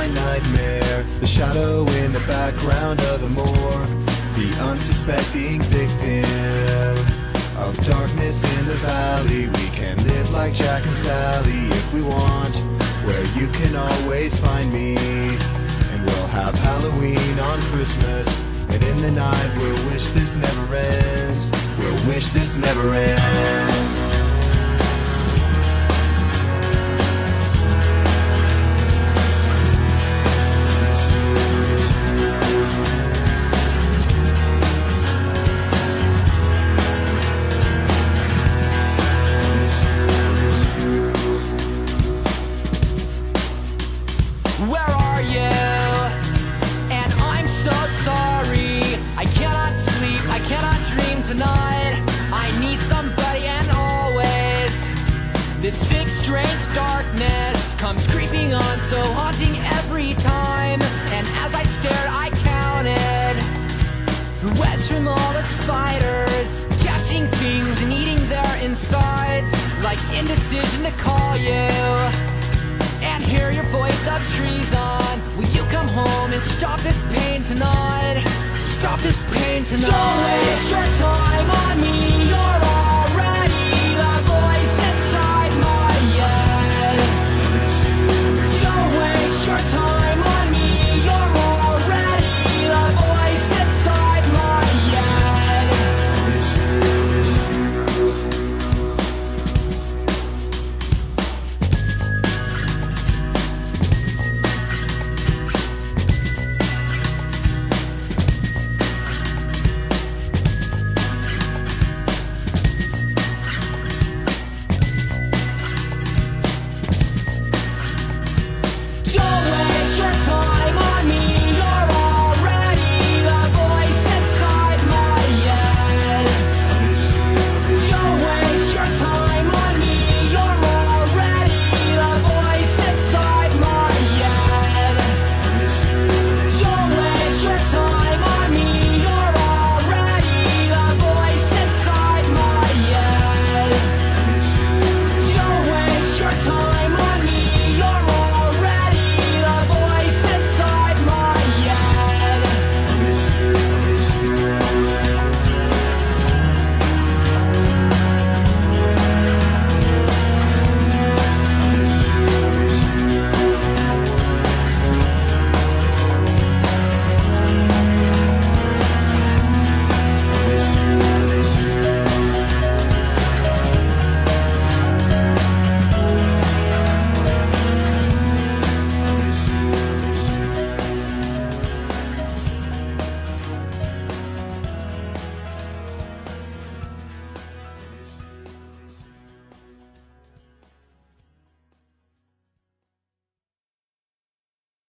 my nightmare. The shadow in the background of the morgue, the unsuspecting victim of darkness in the valley. We can live like Jack and Sally if we want, where you can always find me. And we'll have Halloween on Christmas, and in the night we'll wish this never ends. We'll wish this never ends. Where are you? And I'm so sorry. I cannot sleep, I cannot dream tonight. I need somebody, and always this sick, strange darkness comes creeping on, so haunting every time. And as I stared, I counted the webs from all the spiders, catching things and eating their insides, like indecision to call you and hear your voice of treason. Will you come home and stop this pain tonight? Stop this pain tonight. Don't waste your time on me, you're